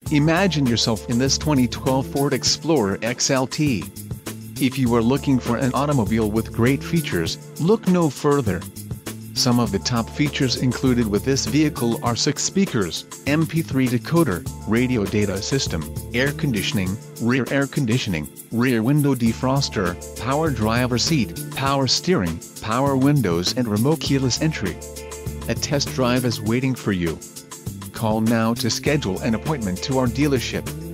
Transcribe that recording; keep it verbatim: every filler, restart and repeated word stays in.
Imagine yourself in this twenty twelve Ford Explorer X L T. If you are looking for an automobile with great features, look no further. Some of the top features included with this vehicle are six speakers, M P three decoder, radio data system, air conditioning, rear air conditioning, rear window defroster, power driver seat, power steering, power windows and remote keyless entry. A test drive is waiting for you. Call now to schedule an appointment to our dealership.